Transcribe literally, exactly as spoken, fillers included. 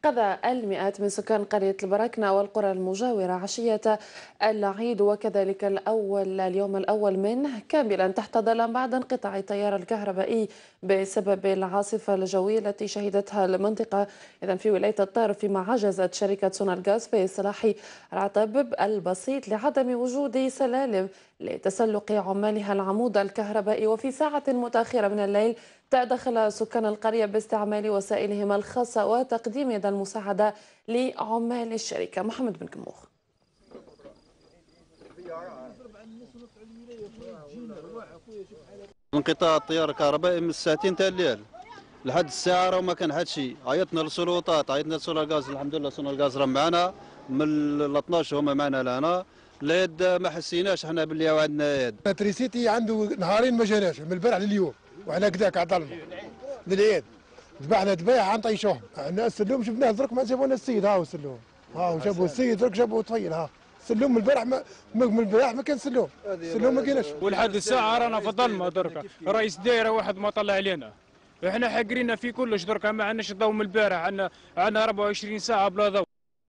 قضى المئات من سكان قرية البركنة والقرى المجاورة عشية العيد وكذلك الأول اليوم الأول منه كاملا تحت ظلام بعد انقطاع التيار الكهربائي بسبب العاصفة الجوية التي شهدتها المنطقة إذا في ولاية الطرف، فيما عجزت شركة سونارغاز في إصلاح العطب البسيط لعدم وجود سلالم لتسلق عمالها العمود الكهربائي. وفي ساعة متأخرة من الليل تدخل سكان القرية باستعمال وسائلهم الخاصة وتقديم يد المساعدة لعمال الشركة. محمد بن كموخ. انقطاع التيار الكهربائي من الساعتين تاع الليل لحد الساعه راه ما كان حد شيء. عيطنا للسلطات، عيطنا لسونارغاز، الحمد لله سونارغاز راه معنا من ال اثناش هما معنا لهنا. اليد ما حسيناش احنا باللي عندنا يد. التريسيتي عنده نهارين ما جاناش من البارح لليوم، وعلى كذاك عطلنا للعيد ذبحنا ذبايح عن طيشوهم. احنا السلوم شفناه درك ما جابوا لنا السيد، ها هو السلوم، ها هو جابوا السيد درك جابوا طفيل. ها السلوم من البارح ما من البارح ما كان سلوم، السلوم ما كاينش. ولحد الساعه رانا في الظلمه دركا، رئيس دايره واحد ما طلع علينا، احنا حاقرينا في كلش دركا، ما عندناش ضوء من البارح، عندنا عندنا أربعة وعشرين ساعه بلا ضوء.